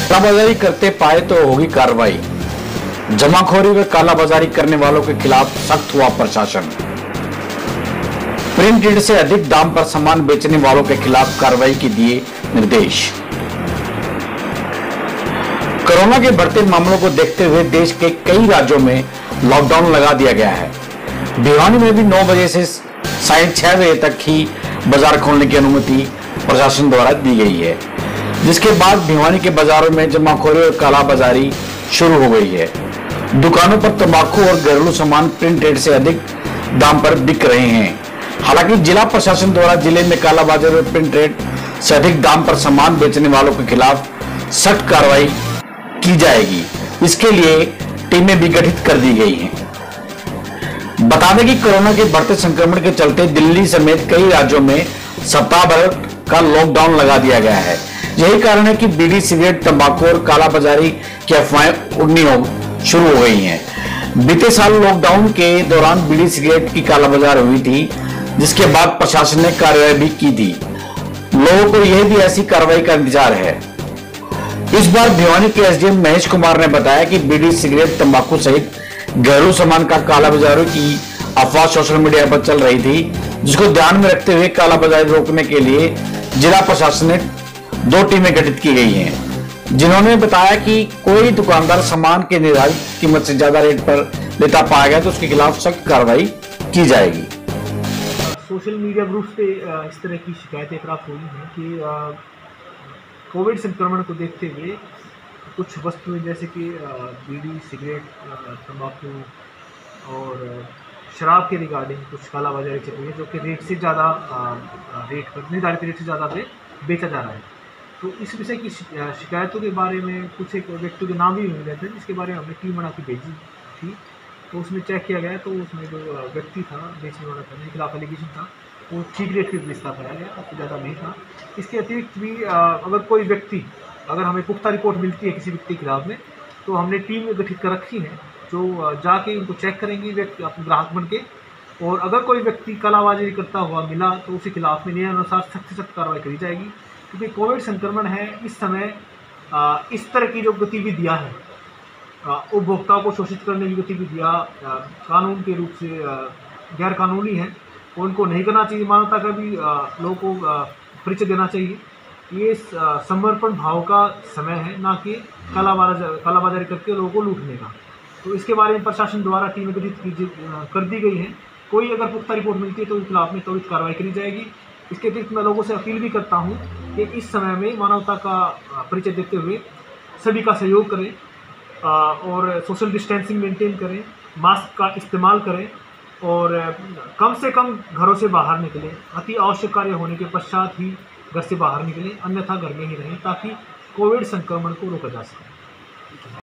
कालाबाजारी करते पाए तो होगी कार्रवाई। जमाखोरी व कालाबाजारी करने वालों के खिलाफ सख्त हुआ प्रशासन। प्रिंटेड से अधिक दाम पर सामान बेचने वालों के खिलाफ कार्रवाई के दिए निर्देश। कोरोना के बढ़ते मामलों को देखते हुए देश के कई राज्यों में लॉकडाउन लगा दिया गया है। भिवानी में भी 9 बजे से साढ़े 6 बजे तक ही बाजार खोलने की अनुमति प्रशासन द्वारा दी गई है, जिसके बाद भिवानी के बाजारों में जमाखोरी और कालाबाजारी शुरू हो गई है। दुकानों पर तंबाकू और घरेलू सामान प्रिंटेड से अधिक दाम पर बिक रहे हैं। हालांकि जिला प्रशासन द्वारा जिले में कालाबाजारी और प्रिंटेड से अधिक दाम पर सामान बेचने वालों के खिलाफ सख्त कार्रवाई की जाएगी। इसके लिए टीमें भी गठित कर दी गई हैं। बता दें कि कोरोना के बढ़ते संक्रमण के चलते दिल्ली समेत कई राज्यों में सप्ताह भर का लॉकडाउन लगा दिया गया है। यही कारण है कि बीड़ी, सिगरेट, तंबाकू और कालाबाजारी की अफवाहें उड़नी शुरू हो गई हैं। बीते साल लॉकडाउन के दौरान बीड़ी, सिगरेट की कालाबाजारी हुई थी, जिसके बाद प्रशासन ने कार्रवाई भी की थी। लोगों को यह भी ऐसी कार्रवाई का इंतजार है। इस बार भिवानी के एसडीएम महेश कुमार ने बताया कि बीड़ी, सिगरेट, तंबाकू सहित घरेलू सामान का कालाबाजारी की अफवाह सोशल मीडिया पर चल रही थी, जिसको ध्यान में रखते हुए कालाबाजारी रोकने के लिए जिला प्रशासन ने 2 टीमें गठित की गई हैं, जिन्होंने बताया कि कोई दुकानदार सामान के निर्धारित कीमत से ज्यादा रेट पर लेता पाया गया तो उसके खिलाफ सख्त कार्रवाई की जाएगी। सोशल मीडिया ग्रुप से इस तरह की शिकायतें प्राप्त हुई हैं कि कोविड संक्रमण को देखते हुए कुछ वस्तुएं जैसे कि बीड़ी, सिगरेट, तंबाकू और शराब के रिगार्डिंग कुछ कालाबाजारी चल रही है, जो कि रेट से ज़्यादा निर्धारित रेट से ज़्यादा बेचा जा रहा है। तो इस विषय की शिकायतों के बारे में कुछ एक व्यक्ति के नाम भी मिल गए थे, जिसके बारे में हमने टीम बना के भेजी थी। तो उसमें चेक किया गया तो उसमें जो व्यक्ति था, बेचने वाला था, जिनके खिलाफ एलिगेशन था, वो ठीक रेट पर बेचता पाया गया, उससे ज़्यादा नहीं था। इसके अतिरिक्त भी अगर हमें पुख्ता रिपोर्ट मिलती है किसी व्यक्ति के खिलाफ में, तो हमने टीम गठित कर रखी है जो जाके उनको चेक करेंगे व्यक्ति अपने ग्राहक बन के, और अगर कोई व्यक्ति कालाबाजारी करता हुआ मिला तो उसके खिलाफ में नियमानुसार सख्त से सख्त कार्रवाई करी जाएगी। क्योंकि कोविड संक्रमण है, इस समय इस तरह की जो गतिविधियाँ हैं, उपभोक्ताओं को शोषित करने की गतिविधियाँ कानून के रूप से गैर कानूनी है, उनको नहीं करना चाहिए। मानवता का भी लोगों को परिचय देना चाहिए। ये समर्पण भाव का समय है, ना कि कालाबाजारी करके लोगों को लूटने का। तो इसके बारे में प्रशासन द्वारा टीमें गठित कर दी गई हैं। कोई अगर पुख्ता रिपोर्ट मिलती है तो उसके खिलाफ में त्वरित कार्रवाई करी जाएगी। इसके अतिरिक्त मैं लोगों से अपील भी करता हूं कि इस समय में मानवता का परिचय देते हुए सभी का सहयोग करें और सोशल डिस्टेंसिंग मेंटेन करें, मास्क का इस्तेमाल करें और कम से कम घरों से बाहर निकलें। अति आवश्यक कार्य होने के पश्चात ही घर से बाहर निकलें, अन्यथा घर में ही रहें, ताकि कोविड संक्रमण को रोका जा सके।